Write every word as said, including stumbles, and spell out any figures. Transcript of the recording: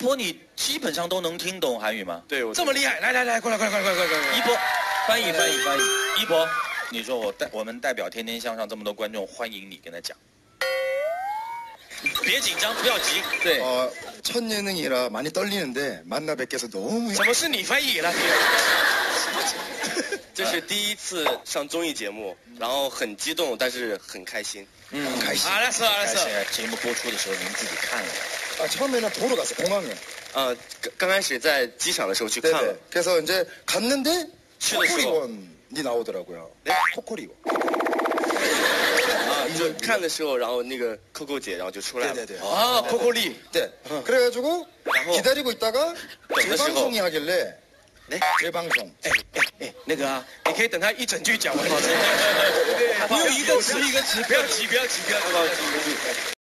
波，你基本上都能听懂韩语吗？ 对，我这么厉害！来来来，过来过来过来过来过来！ 一波，翻译翻译翻译。一波，你说我代我们代表天天向上这么多观众欢迎你，跟他讲。别紧张，不要急。 对。 어, 첫 예능이라 많이 떨리는데 만나 뵙게서 너무 怎么是你翻译了？ 这是第一次上综艺节目，然后很激动，但是很开心。 嗯， 很开心。 알았어 알았어。 节目播出的时候您自己看了。 아, 처음에는 보러 갔어, 공항에. 呃，刚刚开始在机场的时候去看了。 네네. 그래서 이제 갔는데 去的时候 코코리원이 나오더라고요. 네? 코코리원. 啊，就看的时候，然后那个 Coco 姐，然后就出来了。 네네네. 아 코코리. 네. 그래가지고 然后 기다리고 있다가 等的时候 재방송이 하길래 네? 재방송. 哎哎哎，那个啊，你可以等他一整句讲完。不用一个词一个词，不要急不要急不要急。